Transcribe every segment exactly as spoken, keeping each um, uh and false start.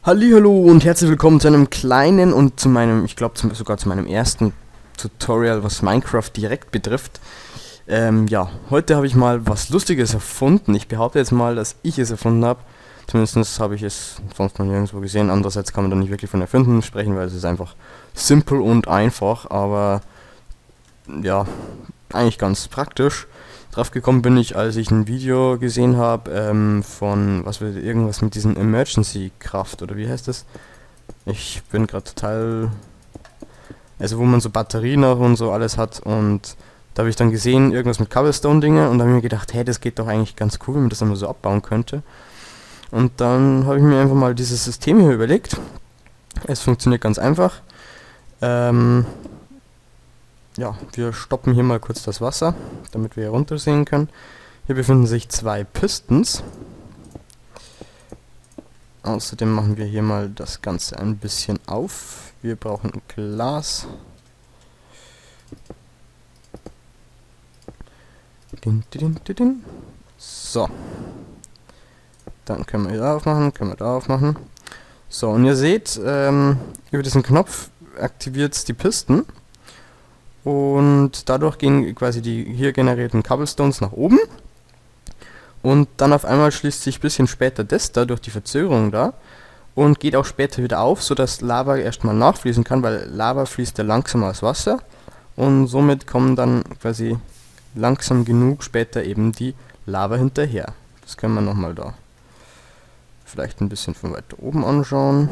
Hallihallo und herzlich willkommen zu einem kleinen und zu meinem, ich glaube sogar zu meinem ersten Tutorial, was Minecraft direkt betrifft. Ähm, ja, heute habe ich mal was Lustiges erfunden. Ich behaupte jetzt mal, dass ich es erfunden habe. Zumindest habe ich es sonst noch nirgendwo gesehen. Andererseits kann man da nicht wirklich von Erfinden sprechen, weil es ist einfach simpel und einfach, aber ja, eigentlich ganz praktisch. Drauf gekommen bin ich, als ich ein Video gesehen habe ähm, von, was wird irgendwas mit diesen Emergency Kraft oder wie heißt das? Ich bin gerade total, also wo man so Batterien auch und so alles hat, und da habe ich dann gesehen, irgendwas mit Cobblestone Dinge, und da habe ich mir gedacht, hey, das geht doch eigentlich ganz cool, wenn man das einmal so abbauen könnte. Und dann habe ich mir einfach mal dieses System hier überlegt. Es funktioniert ganz einfach. Ähm, Ja, wir stoppen hier mal kurz das Wasser, damit wir hier runter sehen können. Hier befinden sich zwei Pistons. Außerdem machen wir hier mal das Ganze ein bisschen auf. Wir brauchen ein Glas. Din, din, din, din. So. Dann können wir hier aufmachen, können wir da aufmachen. So, und ihr seht, ähm, über diesen Knopf aktiviert es die Pisten. Und dadurch gehen quasi die hier generierten Cobblestones nach oben. Und dann auf einmal schließt sich ein bisschen später das da durch die Verzögerung da. Und geht auch später wieder auf, sodass Lava erstmal nachfließen kann, weil Lava fließt ja langsamer als Wasser. Und somit kommen dann quasi langsam genug später eben die Lava hinterher. Das können wir nochmal da vielleicht ein bisschen von weiter oben anschauen.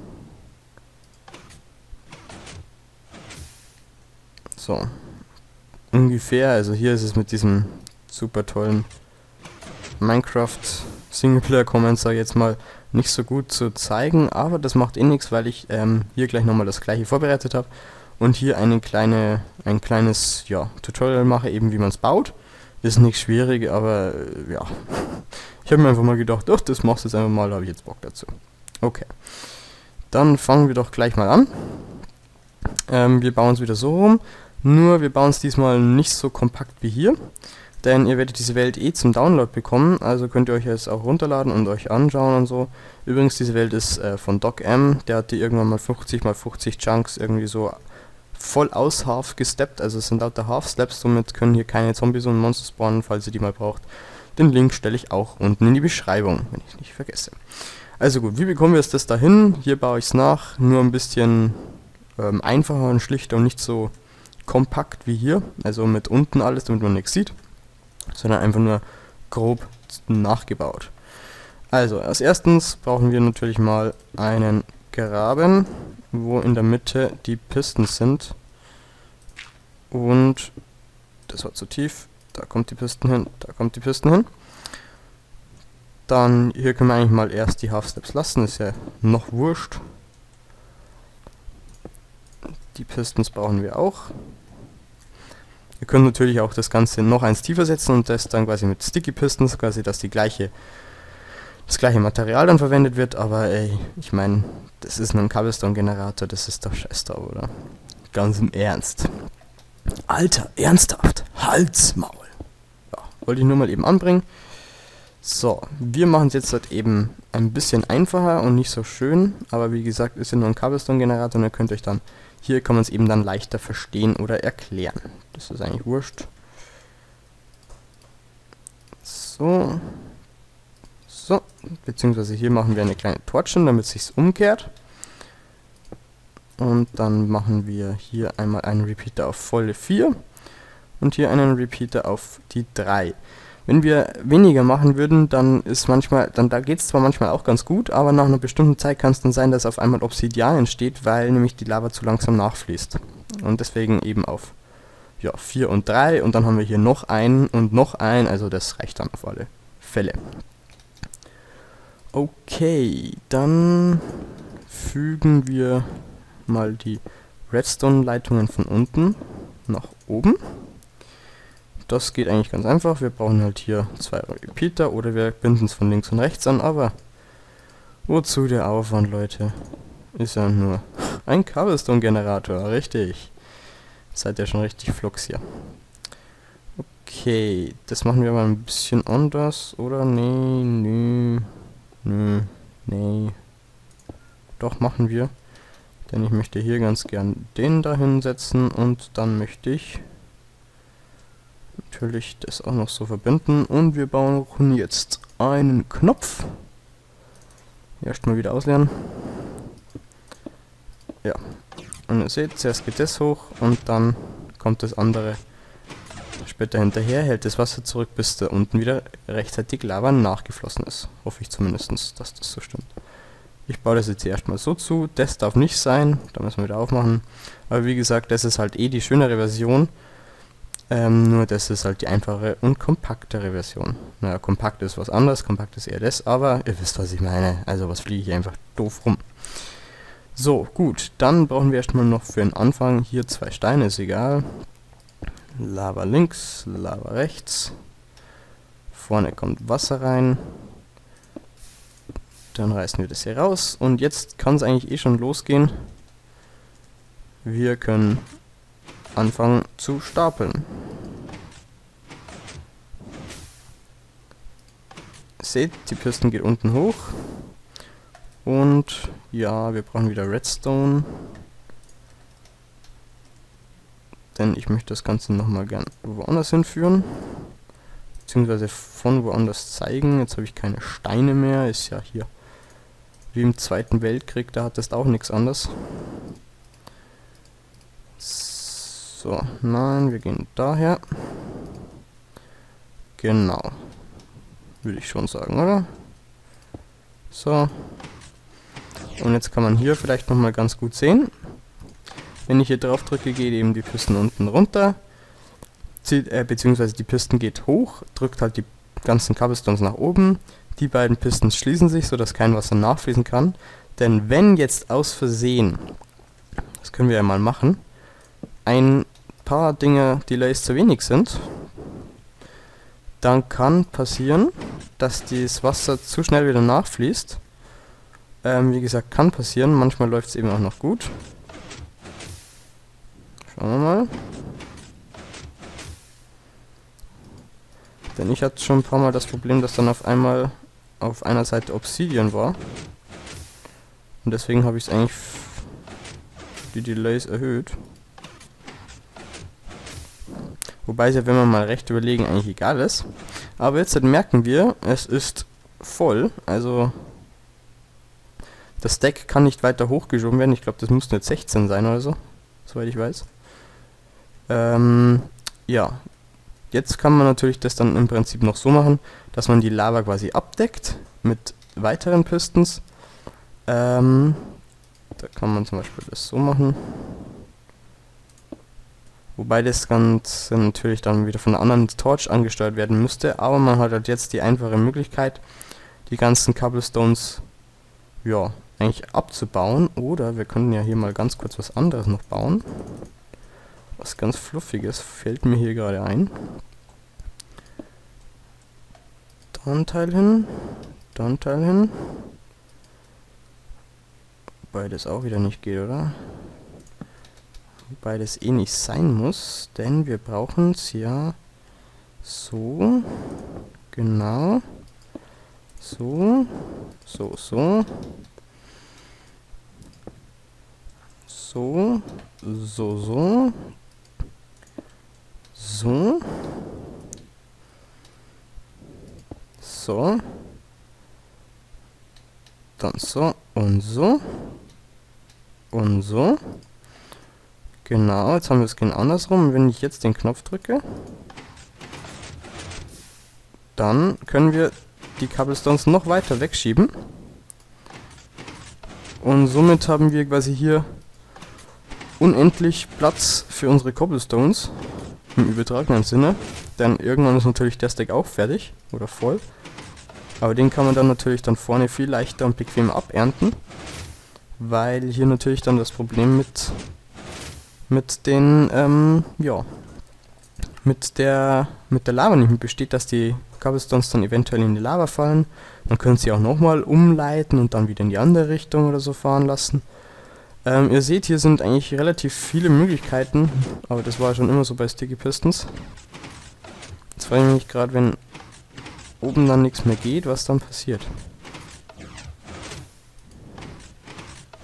So, ungefähr, also hier ist es mit diesem super tollen Minecraft Singleplayer Comment, sage ich jetzt mal, nicht so gut zu zeigen, aber das macht eh nichts, weil ich ähm, hier gleich nochmal das gleiche vorbereitet habe und hier eine kleine, ein kleines ja, Tutorial mache, eben wie man es baut. Ist nicht schwierig, aber äh, ja, ich habe mir einfach mal gedacht, doch, das machst du jetzt einfach mal, da habe ich jetzt Bock dazu. Okay, dann fangen wir doch gleich mal an. Ähm, wir bauen es wieder so rum. Nur wir bauen es diesmal nicht so kompakt wie hier, denn ihr werdet diese Welt eh zum Download bekommen, also könnt ihr euch jetzt auch runterladen und euch anschauen und so. Übrigens, diese Welt ist äh, von DocM, der hat die irgendwann mal fünfzig mal fünfzig Chunks irgendwie so voll aus Half gesteppt, also es sind lauter Half-Steps, somit können hier keine Zombies und Monster spawnen, falls ihr die mal braucht. Den Link stelle ich auch unten in die Beschreibung, wenn ich nicht vergesse. Also gut, wie bekommen wir es das dahin? Hier baue ich es nach, nur ein bisschen ähm, einfacher und schlichter und nicht so kompakt wie hier, also mit unten alles, damit man nichts sieht, sondern einfach nur grob nachgebaut. Also als erstens brauchen wir natürlich mal einen Graben, wo in der Mitte die Pisten sind, und das war zu tief, da kommt die Pisten hin, da kommt die Pisten hin. Dann hier können wir eigentlich mal erst die Half Steps lassen, ist ja noch wurscht. Die Pistons brauchen wir auch. Wir können natürlich auch das Ganze noch eins tiefer setzen und das dann quasi mit Sticky Pistons, quasi dass die gleiche, das gleiche Material dann verwendet wird, aber ey, ich meine, das ist nur ein Cobblestone Generator, das ist doch scheiß drauf, oder? Ganz im Ernst. Alter, ernsthaft, Halsmaul. Ja, wollte ich nur mal eben anbringen. So, wir machen es jetzt halt eben ein bisschen einfacher und nicht so schön, aber wie gesagt, ist ja nur ein Cobblestone Generator und ihr könnt euch dann, hier kann man es eben dann leichter verstehen oder erklären. Das ist eigentlich wurscht. So. So. Beziehungsweise hier machen wir eine kleine Torch hin, damit es sich umkehrt. Und dann machen wir hier einmal einen Repeater auf volle vier. Und hier einen Repeater auf die drei. Wenn wir weniger machen würden, dann ist manchmal, dann da geht es zwar manchmal auch ganz gut, aber nach einer bestimmten Zeit kann es dann sein, dass auf einmal Obsidian entsteht, weil nämlich die Lava zu langsam nachfließt. Und deswegen eben auf ja, vier und drei, und dann haben wir hier noch einen und noch einen, also das reicht dann auf alle Fälle. Okay, dann fügen wir mal die Redstone-Leitungen von unten nach oben. Das geht eigentlich ganz einfach, wir brauchen halt hier zwei Repeater oder wir binden es von links und rechts an, aber wozu der Aufwand, Leute? Ist ja nur ein Cobblestone-Generator, richtig. Seid ihr schon richtig flux hier. Okay, das machen wir mal ein bisschen anders, oder? Nee, nö, nö, nee. doch, machen wir. Denn ich möchte hier ganz gern den da hinsetzen und dann möchte ich natürlich das auch noch so verbinden. Und wir brauchen jetzt einen Knopf. Erstmal wieder ausleeren. Ja. Und ihr seht, zuerst geht das hoch und dann kommt das andere später hinterher, hält das Wasser zurück, bis da unten wieder rechtzeitig Lava nachgeflossen ist. Hoffe ich zumindest, dass das so stimmt. Ich baue das jetzt erstmal so zu. Das darf nicht sein. Da müssen wir wieder aufmachen. Aber wie gesagt, das ist halt eh die schönere Version. Ähm, nur das ist halt die einfache und kompaktere Version. Naja, kompakt ist was anderes. Kompakt ist eher das. Aber ihr wisst, was ich meine. Also was fliege ich einfach doof rum. So, gut. Dann brauchen wir erstmal noch für den Anfang hier zwei Steine. Ist egal. Lava links, Lava rechts. Vorne kommt Wasser rein. Dann reißen wir das hier raus. Und jetzt kann es eigentlich eh schon losgehen. Wir können anfangen zu stapeln. Seht, die Pisten geht unten hoch. Und ja, wir brauchen wieder Redstone. Denn ich möchte das Ganze nochmal gern woanders hinführen. Beziehungsweise von woanders zeigen. Jetzt habe ich keine Steine mehr. Ist ja hier wie im Zweiten Weltkrieg. Da hat das auch nichts anderes. So, nein, wir gehen daher. Genau. Würde ich schon sagen, oder? So. Und jetzt kann man hier vielleicht nochmal ganz gut sehen. Wenn ich hier drauf drücke, geht eben die Pisten unten runter. Zieht, äh, beziehungsweise die Pisten geht hoch, drückt halt die ganzen Cobblestones nach oben. Die beiden Pisten schließen sich, sodass kein Wasser nachfließen kann. Denn wenn jetzt aus Versehen, das können wir ja mal machen, ein paar Dinge Delays zu wenig sind, dann kann passieren, dass das Wasser zu schnell wieder nachfließt. Ähm, wie gesagt, kann passieren. Manchmal läuft es eben auch noch gut. Schauen wir mal. Denn ich hatte schon ein paar Mal das Problem, dass dann auf einmal auf einer Seite Obsidian war. Und deswegen habe ich es eigentlich die Delays erhöht. Wobei es ja, wenn wir mal recht überlegen, eigentlich egal ist. Aber jetzt merken wir, es ist voll. Also das Stack kann nicht weiter hochgeschoben werden. Ich glaube, das müssten jetzt sechzehn sein oder so, soweit ich weiß. Ähm, ja. Jetzt kann man natürlich das dann im Prinzip noch so machen, dass man die Lava quasi abdeckt mit weiteren Pistons. Ähm, da kann man zum Beispiel das so machen. Wobei das Ganze natürlich dann wieder von einer anderen Torch angesteuert werden müsste. Aber man hat halt jetzt die einfache Möglichkeit, die ganzen Cobblestones, ja, eigentlich abzubauen. Oder wir können ja hier mal ganz kurz was anderes noch bauen. Was ganz Fluffiges fällt mir hier gerade ein. Da ein Teil hin, da ein Teil hin. Wobei das auch wieder nicht geht, oder? Wobei das eh nicht sein muss, denn wir brauchen es ja so, genau, so, so, so, so, so, so, so, so, dann so und so und so. Genau, jetzt haben wir es genau andersrum. Wenn ich jetzt den Knopf drücke, dann können wir die Cobblestones noch weiter wegschieben. Und somit haben wir quasi hier unendlich Platz für unsere Cobblestones. Im übertragenen Sinne. Denn irgendwann ist natürlich der Stack auch fertig oder voll. Aber den kann man dann natürlich dann vorne viel leichter und bequemer abernten. Weil hier natürlich dann das Problem mit mit den, ähm, ja, mit der, mit der Lava nicht mehr besteht, dass die Cobblestones dann eventuell in die Lava fallen. Man könnte sie auch nochmal umleiten und dann wieder in die andere Richtung oder so fahren lassen. Ähm, ihr seht, hier sind eigentlich relativ viele Möglichkeiten, aber das war schon immer so bei Sticky Pistons. Jetzt frage ich mich gerade, wenn oben dann nichts mehr geht, was dann passiert.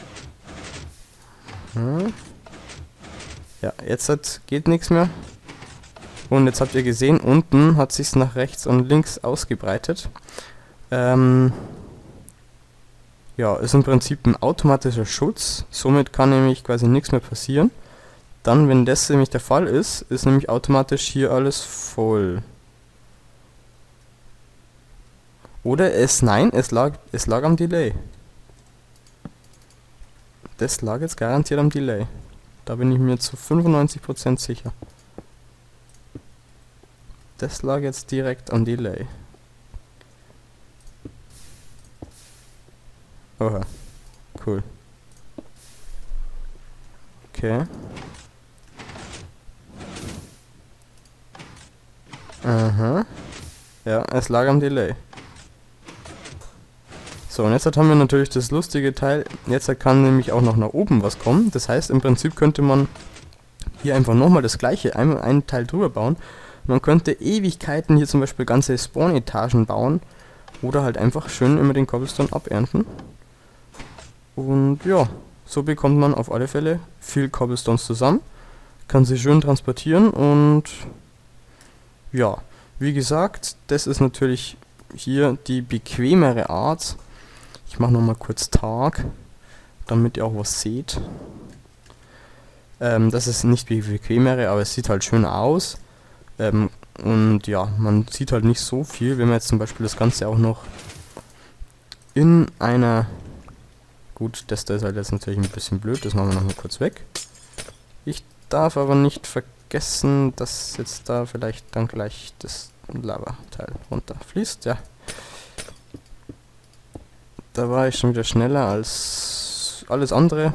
Mhm. Ja, jetzt hat, geht nichts mehr. Und jetzt habt ihr gesehen, unten hat sich's nach rechts und links ausgebreitet. Ähm, ja, ist im Prinzip ein automatischer Schutz. Somit kann nämlich quasi nichts mehr passieren. Dann, wenn das nämlich der Fall ist, ist nämlich automatisch hier alles voll. Oder es, nein, es lag, es lag am Delay. Das lag jetzt garantiert am Delay. Da bin ich mir zu fünfundneunzig Prozent sicher. Das lag jetzt direkt am Delay. Oha, cool. Okay. Aha. Ja, es lag am Delay. So, und jetzt haben wir natürlich das lustige Teil. Jetzt kann nämlich auch noch nach oben was kommen. Das heißt, im Prinzip könnte man hier einfach nochmal das gleiche, einmal einen Teil drüber bauen. Man könnte Ewigkeiten hier zum Beispiel ganze Spawn-Etagen bauen. Oder halt einfach schön immer den Cobblestone abernten. Und ja, so bekommt man auf alle Fälle viel Cobblestones zusammen. Kann sie schön transportieren und ja, wie gesagt, das ist natürlich hier die bequemere Art. Ich mache nochmal kurz Tag, damit ihr auch was seht. Ähm, das ist nicht die bequemere, aber es sieht halt schön aus. Ähm, und ja, man sieht halt nicht so viel, wenn man jetzt zum Beispiel das Ganze auch noch in einer... Gut, das da ist halt jetzt natürlich ein bisschen blöd, das machen wir nochmal kurz weg. Ich darf aber nicht vergessen, dass jetzt da vielleicht dann gleich das Lava-Teil runterfließt, ja. Da war ich schon wieder schneller als alles andere.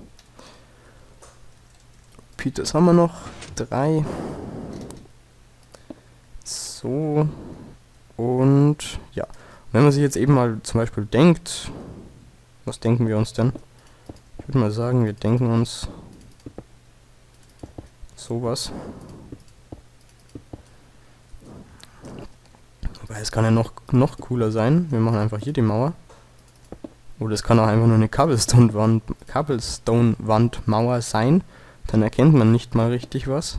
Peters haben wir noch. Drei. So. Und ja. Wenn man sich jetzt eben mal zum Beispiel denkt, was denken wir uns denn? Ich würde mal sagen, wir denken uns sowas. Aber es kann ja noch, noch cooler sein. Wir machen einfach hier die Mauer. Oder es kann auch einfach nur eine Cobblestone-Wand, Cobblestone-Wand-Mauer sein. Dann erkennt man nicht mal richtig was.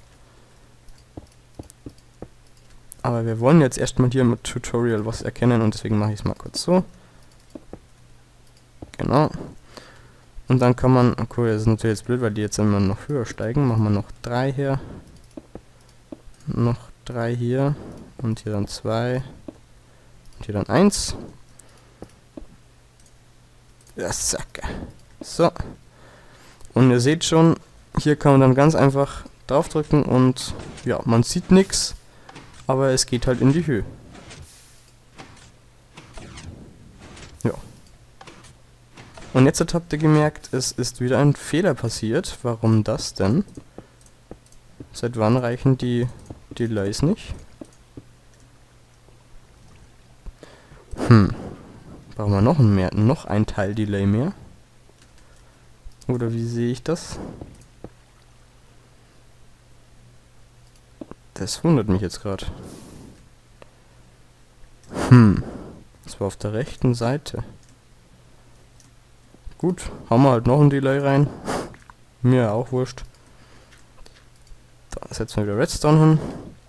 Aber wir wollen jetzt erstmal hier im Tutorial was erkennen und deswegen mache ich es mal kurz so. Genau. Und dann kann man, cool, das ist natürlich jetzt blöd, weil die jetzt immer noch höher steigen. Machen wir noch drei hier. Noch drei hier. Und hier dann zwei. Und hier dann eins. Ja, zack. So. Und ihr seht schon, hier kann man dann ganz einfach draufdrücken und ja, man sieht nichts, aber es geht halt in die Höhe. Ja. Und jetzt habt ihr gemerkt, es ist wieder ein Fehler passiert. Warum das denn? Seit wann reichen die Delays nicht? Hm. Brauchen wir noch ein mehr, noch ein Teil Delay mehr? Oder wie sehe ich das? Das wundert mich jetzt gerade. Hm. Das war auf der rechten Seite. Gut, haben wir halt noch ein Delay rein. Mir auch wurscht. Da setzen wir wieder Redstone hin.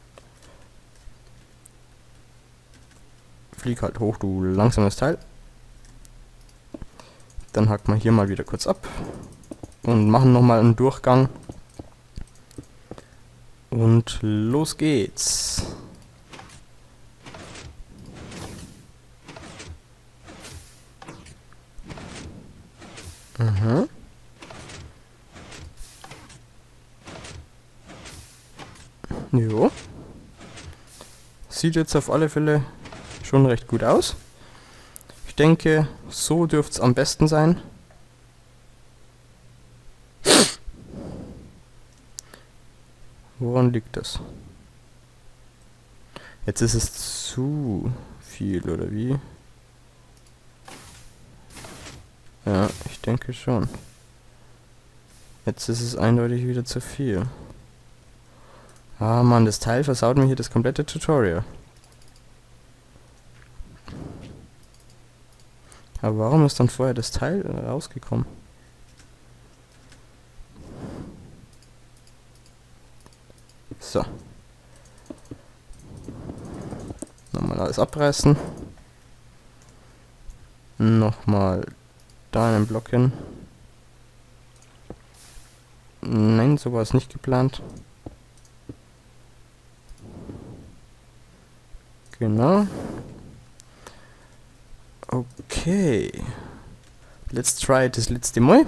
Flieg halt hoch, du langsames Teil. Dann hacken wir hier mal wieder kurz ab. Und machen nochmal einen Durchgang. Und los geht's. Mhm. Jo. Sieht jetzt auf alle Fälle schon recht gut aus. Ich denke, so dürfte es am besten sein. Woran liegt das? Jetzt ist es zu viel, oder wie? Ja, ich denke schon. Jetzt ist es eindeutig wieder zu viel. Ah Mann, das Teil versaut mir hier das komplette Tutorial. Aber warum ist dann vorher das Teil rausgekommen? So. Nochmal alles abreißen. Nochmal da einen Block hin. Nein, so war es nicht geplant. Genau. Okay. Let's try das letzte Mal.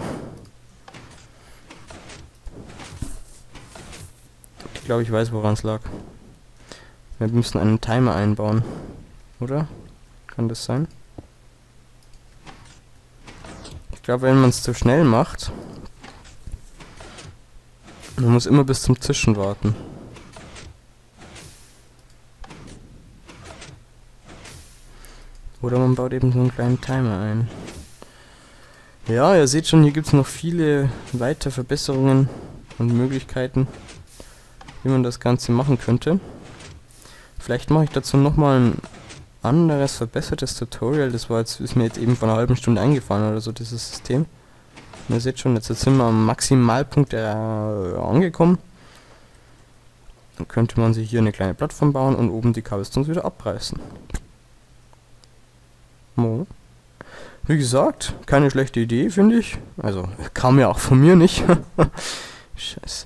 Ich glaube, ich weiß, woran es lag. Wir müssen einen Timer einbauen. Oder? Kann das sein? Ich glaube, wenn man es zu schnell macht, man muss immer bis zum Zischen warten. Oder man baut eben so einen kleinen Timer ein. Ja, ihr seht schon, hier gibt es noch viele weitere Verbesserungen und Möglichkeiten, wie man das Ganze machen könnte. Vielleicht mache ich dazu nochmal ein anderes, verbessertes Tutorial. Das war jetzt, ist mir jetzt eben vor einer halben Stunde eingefallen oder so, dieses System. Und ihr seht schon, jetzt sind wir am Maximalpunkt äh, angekommen. Dann könnte man sich hier eine kleine Plattform bauen und oben die Cobblestones wieder abreißen. Oh. Wie gesagt, keine schlechte Idee, finde ich. Also, kam ja auch von mir nicht. Scheiße.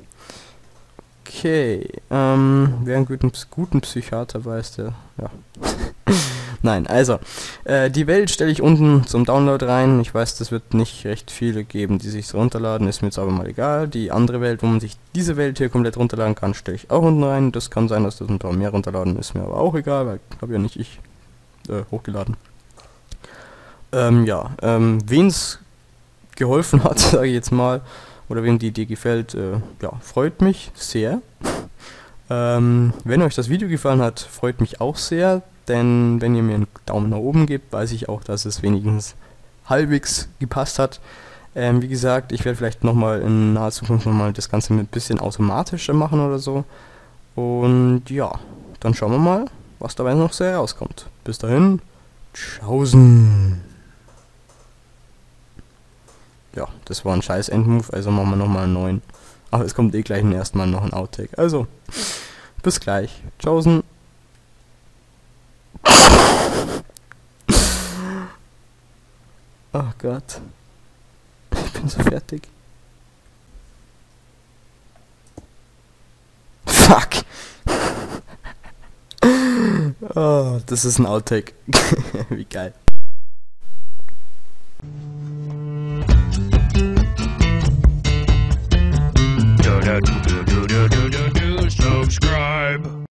Okay, ähm, wer einen guten, guten Psychiater weiß, der, ja. Nein, also, äh, die Welt stelle ich unten zum Download rein. Ich weiß, das wird nicht recht viele geben, die sich runterladen, ist mir jetzt aber mal egal. Die andere Welt, wo man sich diese Welt hier komplett runterladen kann, stelle ich auch unten rein. Das kann sein, dass das ein paar mehr runterladen, ist mir aber auch egal, weil habe ja nicht ich äh, hochgeladen. Ähm, ja, ähm, wen es geholfen hat, sage ich jetzt mal, oder wem die Idee gefällt, äh, ja, freut mich sehr. Ähm, wenn euch das Video gefallen hat, freut mich auch sehr, denn wenn ihr mir einen Daumen nach oben gebt, weiß ich auch, dass es wenigstens halbwegs gepasst hat. Ähm, wie gesagt, ich werde vielleicht nochmal in naher Zukunft nochmal das Ganze mit ein bisschen automatischer machen oder so. Und ja, dann schauen wir mal, was dabei noch so herauskommt. Bis dahin, tschaußen! Ja, das war ein scheiß Endmove, also machen wir nochmal einen neuen. Aber es kommt eh gleich erstmal noch ein Outtake. Also, bis gleich. Tschaußen. Oh Gott. Ich bin so fertig. Fuck. Oh, das ist ein Outtake. Wie geil. Do do do do do do do do subscribe.